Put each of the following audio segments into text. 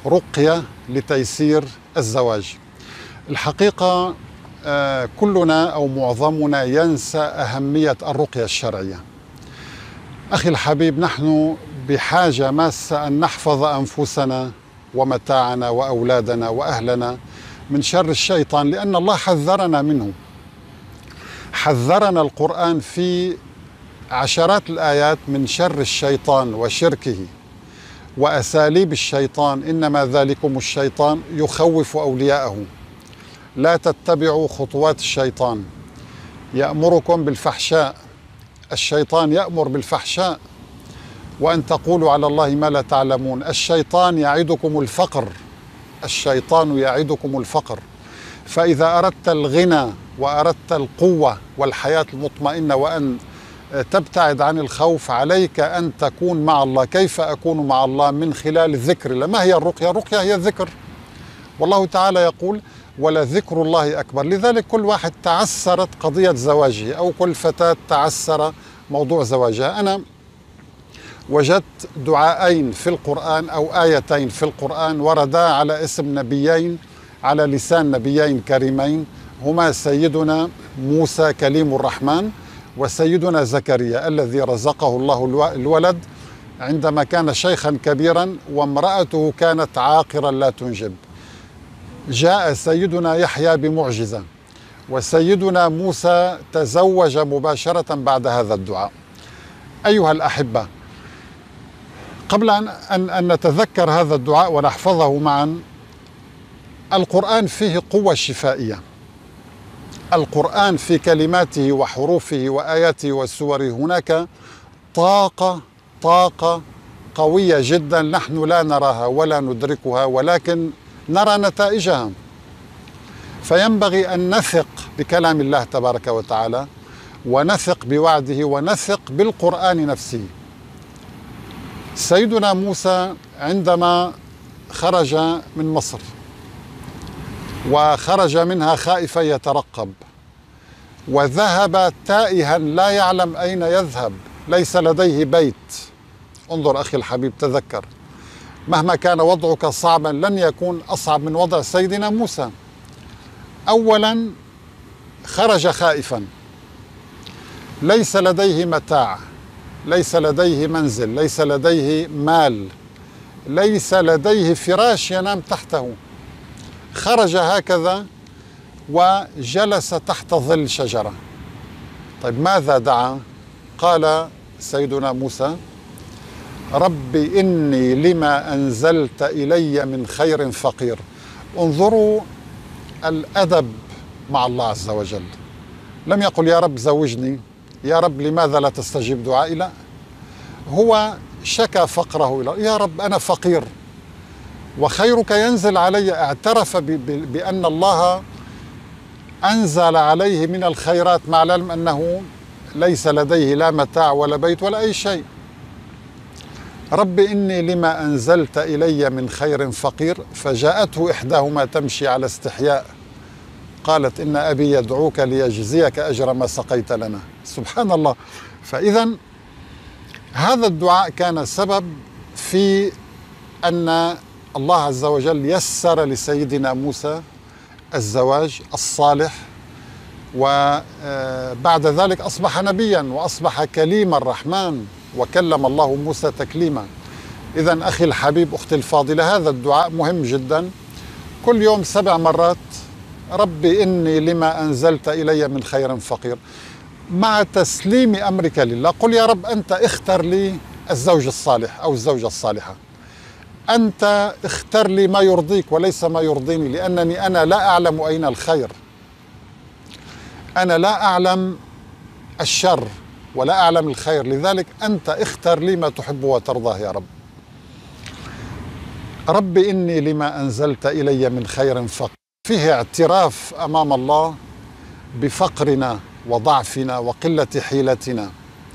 رقية لتيسير الزواج. الحقيقة كلنا أو معظمنا ينسى أهمية الرقية الشرعية. أخي الحبيب، نحن بحاجة ماسة أن نحفظ أنفسنا ومتاعنا وأولادنا وأهلنا من شر الشيطان، لأن الله حذرنا منه. حذرنا القرآن في عشرات الآيات من شر الشيطان وشركه وأساليب الشيطان. إنما ذلكم الشيطان يخوف أولياءه، لا تتبعوا خطوات الشيطان، يأمركم بالفحشاء. الشيطان يأمر بالفحشاء وأن تقولوا على الله ما لا تعلمون. الشيطان يعدكم الفقر، الشيطان يعدكم الفقر. فإذا أردت الغنى وأردت القوة والحياة المطمئنة وأن تبتعد عن الخوف، عليك أن تكون مع الله. كيف أكون مع الله؟ من خلال الذكر. ما هي الرقية؟ الرقية هي الذكر، والله تعالى يقول ولذكر الله أكبر. لذلك كل واحد تعسرت قضية زواجه أو كل فتاة تعسر موضوع زواجها. أنا وجدت دعاءين في القرآن أو آيتين في القرآن وردا على اسم نبيين، على لسان نبيين كريمين، هما سيدنا موسى كليم الرحمن وسيدنا زكريا الذي رزقه الله الولد عندما كان شيخا كبيرا وامرأته كانت عاقرا لا تنجب. جاء سيدنا يحيى بمعجزة، وسيدنا موسى تزوج مباشرة بعد هذا الدعاء. أيها الأحبة، قبل أن نتذكر هذا الدعاء ونحفظه معا، القرآن فيه قوة شفائية. القرآن في كلماته وحروفه وآياته وسوره هناك طاقة قوية جدا نحن لا نراها ولا ندركها، ولكن نرى نتائجها. فينبغي أن نثق بكلام الله تبارك وتعالى، ونثق بوعده، ونثق بالقرآن نفسه. سيدنا موسى عندما خرج من مصر وخرج منها خائفا يترقب، وذهب تائها لا يعلم أين يذهب، ليس لديه بيت. انظر أخي الحبيب، تذكر مهما كان وضعك صعبا لن يكون أصعب من وضع سيدنا موسى. أولا خرج خائفا، ليس لديه متاع، ليس لديه منزل، ليس لديه مال، ليس لديه فراش ينام تحته. خرج هكذا وجلس تحت ظل شجرة. طيب ماذا دعا؟ قال سيدنا موسى: رب إني لما أنزلت إلي من خير فقير. انظروا الأدب مع الله عز وجل. لم يقل يا رب زوجني، يا رب لماذا لا تستجيب دعائي، لا، هو شكى فقره إلى يا رب أنا فقير وخيرك ينزل علي. اعترف بأن الله أنزل عليه من الخيرات، مع العلم أنه ليس لديه لا متاع ولا بيت ولا أي شيء. رب إني لما أنزلت إلي من خير فقير. فجاءته إحداهما تمشي على استحياء قالت إن أبي يدعوك ليجزيك أجر ما سقيت لنا. سبحان الله. فإذا هذا الدعاء كان سبب في أن الله عز وجل يسر لسيدنا موسى الزواج الصالح، وبعد ذلك أصبح نبيا وأصبح كليم الرحمن، وكلم الله موسى تكليما. إذن أخي الحبيب، أختي الفاضلة، هذا الدعاء مهم جدا. كل يوم 7 مرات: ربي إني لما أنزلت إلي من خير فقير، مع تسليم أمرك لله. قل يا رب أنت اختر لي الزوج الصالح أو الزوجة الصالحة، أنت اختر لي ما يرضيك وليس ما يرضيني، لأنني أنا لا أعلم أين الخير، أنا لا أعلم الشر ولا أعلم الخير، لذلك أنت اختر لي ما تحب وترضاه يا رب. رب إني لما أنزلت إلي من خير فقير. فيه اعتراف أمام الله بفقرنا وضعفنا وقلة حيلتنا،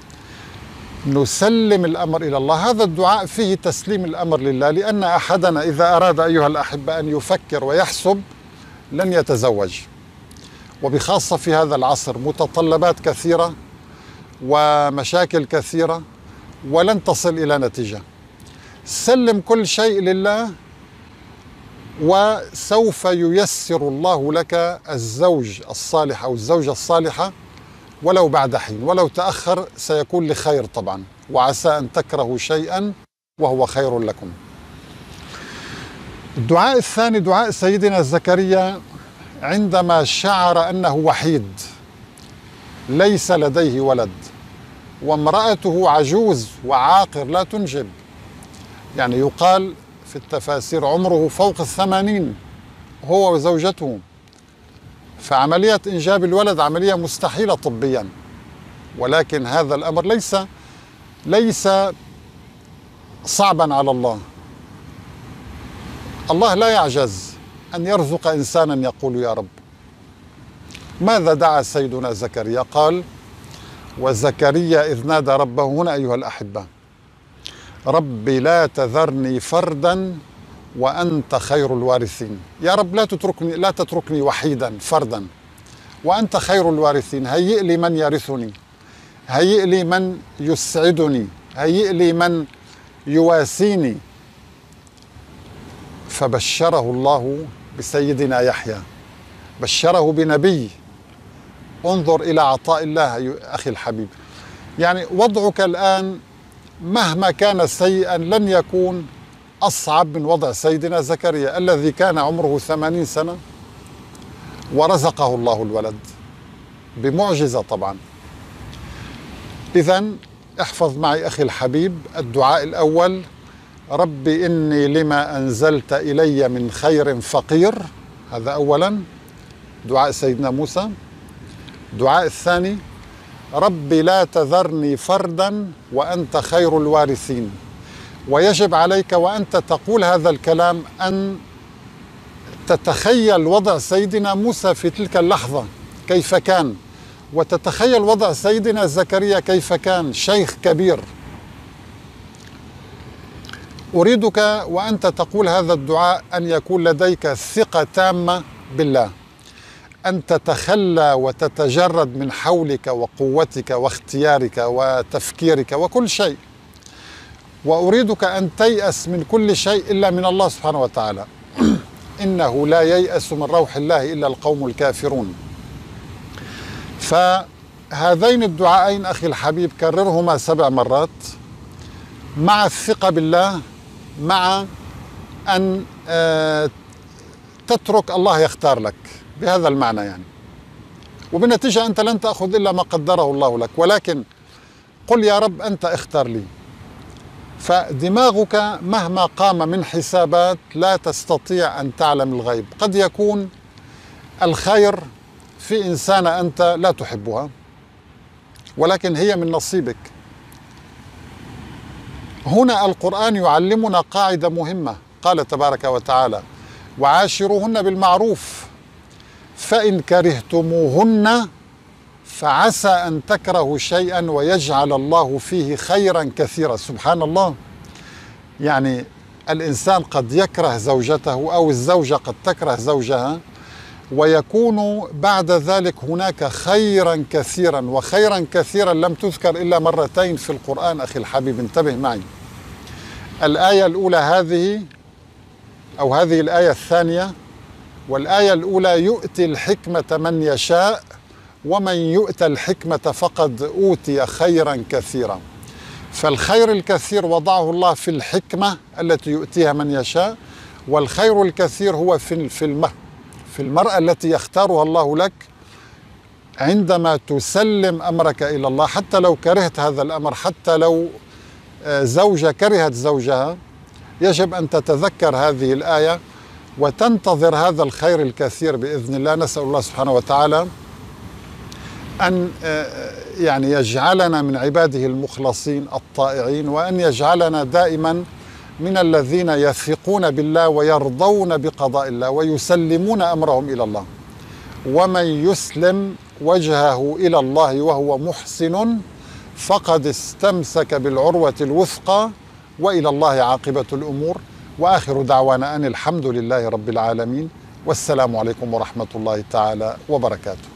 نسلم الأمر إلى الله. هذا الدعاء فيه تسليم الأمر لله، لأن أحدنا إذا أراد أيها الأحبة أن يفكر ويحسب لن يتزوج، وبخاصة في هذا العصر، متطلبات كثيرة ومشاكل كثيرة ولن تصل إلى نتيجة. سلم كل شيء لله وسوف ييسر الله لك الزوج الصالح أو الزوجة الصالحة ولو بعد حين، ولو تأخر سيكون لخير طبعا، وعسى أن تكرهوا شيئا وهو خير لكم. الدعاء الثاني دعاء سيدنا زكريا عندما شعر أنه وحيد ليس لديه ولد، وامرأته عجوز وعاقر لا تنجب، يعني يقال في التفاسير عمره فوق 80 هو وزوجته، فعملية إنجاب الولد عملية مستحيلة طبيا. ولكن هذا الأمر ليس صعبا على الله. الله لا يعجز أن يرزق إنسانا يقول يا رب. ماذا دعا سيدنا زكريا؟ قال: وزكريا إذ نادى ربه. هنا أيها الأحبة، ربي لا تذرني فردا وأنت خير الوارثين. يا رب لا تتركني وحيدا فردا وأنت خير الوارثين. هيئ لي من يرثني، هيئ لي من يسعدني، هيئ لي من يواسيني. فبشره الله بسيدنا يحيى، بشره بنبي. انظر إلى عطاء الله أخي الحبيب. يعني وضعك الآن مهما كان سيئا لن يكون أصعب من وضع سيدنا زكريا الذي كان عمره 80 سنة ورزقه الله الولد بمعجزة طبعا. إذن احفظ معي أخي الحبيب الدعاء الأول: ربي إني لما أنزلت إلي من خير فقير. هذا أولا دعاء سيدنا موسى. الدعاء الثاني: ربي لا تذرني فردا وأنت خير الوارثين. ويجب عليك وأنت تقول هذا الكلام أن تتخيل وضع سيدنا موسى في تلك اللحظة كيف كان، وتتخيل وضع سيدنا زكريا كيف كان، شيخ كبير. أريدك وأنت تقول هذا الدعاء أن يكون لديك ثقة تامة بالله، أن تتخلى وتتجرد من حولك وقوتك واختيارك وتفكيرك وكل شيء، وأريدك أن تيأس من كل شيء إلا من الله سبحانه وتعالى. إنه لا ييأس من روح الله إلا القوم الكافرون. فهذين الدعاءين أخي الحبيب كررهما 7 مرات مع الثقة بالله، مع أن تترك الله يختار لك، بهذا المعنى يعني. وبالنتيجة أنت لن تأخذ إلا ما قدره الله لك، ولكن قل يا رب أنت اختار لي. فدماغك مهما قام من حسابات لا تستطيع أن تعلم الغيب. قد يكون الخير في إنسانة أنت لا تحبها، ولكن هي من نصيبك. هنا القرآن يعلمنا قاعدة مهمة. قال تبارك وتعالى: وعاشروهن بالمعروف فإن كرهتموهن فعسى أن تكرهوا شيئا ويجعل الله فيه خيرا كثيرا. سبحان الله. يعني الإنسان قد يكره زوجته أو الزوجة قد تكره زوجها، ويكون بعد ذلك هناك خيرا كثيرا، وخيرا كثيرا لم تذكر إلا مرتين في القرآن أخي الحبيب. انتبه معي. الآية الأولى هذه الآية الثانية، والآية الأولى: يؤتي الحكمة من يشاء ومن يؤتى الحكمة فقد أوتي خيرا كثيرا. فالخير الكثير وضعه الله في الحكمة التي يؤتيها من يشاء، والخير الكثير هو في المرأة التي يختارها الله لك عندما تسلم أمرك إلى الله. حتى لو كرهت هذا الأمر، حتى لو زوجة كرهت زوجها، يجب أن تتذكر هذه الآية وتنتظر هذا الخير الكثير بإذن الله. نسأل الله سبحانه وتعالى أن يعني يجعلنا من عباده المخلصين الطائعين، وأن يجعلنا دائما من الذين يثقون بالله ويرضون بقضاء الله ويسلمون أمرهم إلى الله. ومن يسلم وجهه إلى الله وهو محسن فقد استمسك بالعروة الوثقى وإلى الله عاقبة الأمور. وآخر دعوانا أن الحمد لله رب العالمين، والسلام عليكم ورحمة الله تعالى وبركاته.